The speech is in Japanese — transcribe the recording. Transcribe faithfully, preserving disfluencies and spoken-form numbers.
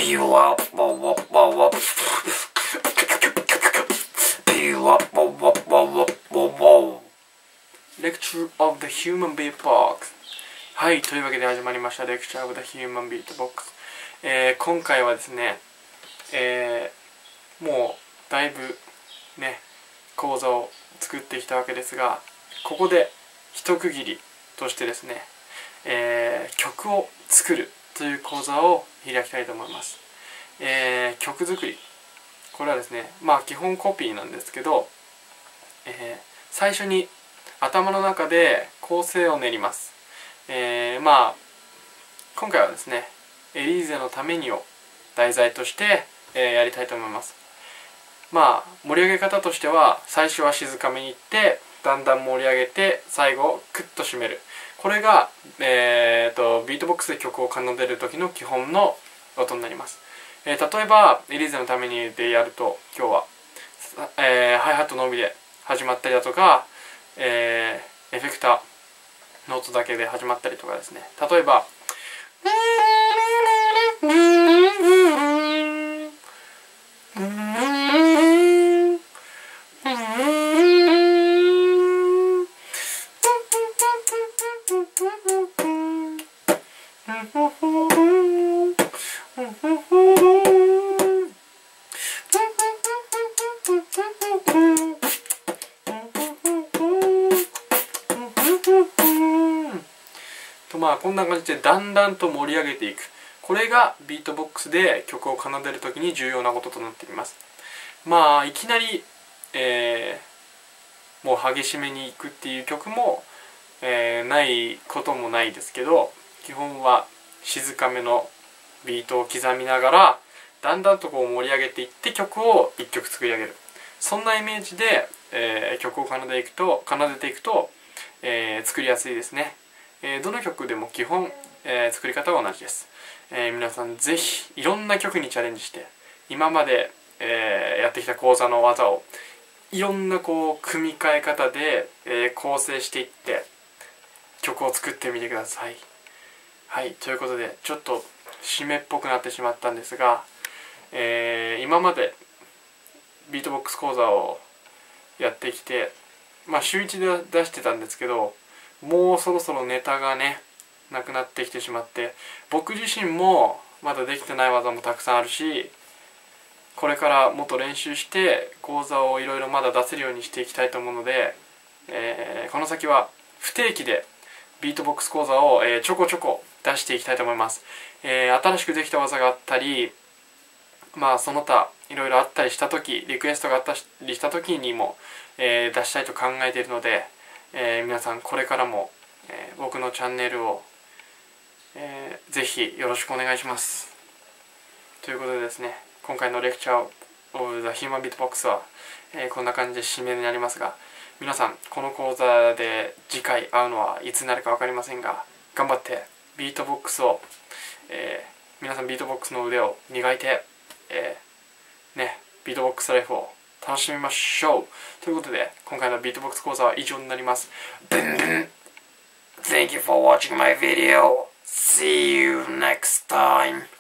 Peel up, whoa, whoa, whoa, whoa. Peel up, whoa, whoa, whoa, whoa, whoa. Lecture of the Human Beatbox。はい、というわけで始まりました Lecture of the Human Beatbox。えー、今回はですね、えー、もうだいぶね、講座を作ってきたわけですが、ここで一区切りとしてですね、えー、曲を作るという講座を開きたいと思います。えー、曲作り、これはですね、まあ基本コピーなんですけど、えー、最初に頭の中で構成を練ります。えー、まあ今回はですね、エリーゼのためにを題材として、えー、やりたいと思います。まあ盛り上げ方としては、最初は静かめにいってだんだん盛り上げて最後クッと締める。これが、えー、とビートボックスで曲を奏でる時の基本の音になります。えー、例えばエリーゼのためにでやると、今日は、えー、ハイハットのみで始まったりだとか、えー、エフェクターの音だけで始まったりとかですね。例えばと、まあこんな感じでだんだんと盛り上げていく。これがビートボックスで曲を奏でるときに重要なこととなっています。まあいきなり、えー、もう激しめにいくっていう曲も、えー、ないこともないですけど、基本は静かめのビートを刻みながらだんだんとこう盛り上げていって曲をいっきょく作り上げる。そんなイメージで、えー、曲を奏でていくと奏でていくと、えー、作りやすいですね。えー、どの曲でも基本、えー、作り方は同じです。えー、皆さんぜひいろんな曲にチャレンジして、今まで、えー、やってきた講座の技をいろんなこう組み替え方で、えー、構成していって曲を作ってみてください。はい、ということでちょっと締めっぽくなってしまったんですが、えー、今までビートボックス講座をやってきて、まあ週いちで出してたんですけど、もうそろそろネタがねなくなってきてしまって、僕自身もまだできてない技もたくさんあるし、これからもっと練習して講座をいろいろまだ出せるようにしていきたいと思うので、えー、この先は不定期でビートボックス講座を、えー、ちょこちょこ出していきたいと思います。えー、新しくできた技があったり、まあその他いろいろあったりした時、リクエストがあったりした時にも、えー、出したいと考えているので、えー、皆さんこれからも、えー、僕のチャンネルを、えー、ぜひよろしくお願いします。ということでですね、今回のレクチャー of the Human Beatbox は、えー、こんな感じで締めになりますが、皆さんこの講座で次回会うのはいつになるか分かりませんが、頑張ってビートボックスを、えー、皆さんビートボックスの腕を磨いて、えー、ね、ビートボックスライフを楽しみましょう。ということで今回のビートボックス講座は以上になります。Thank you for watching my video. See you next time.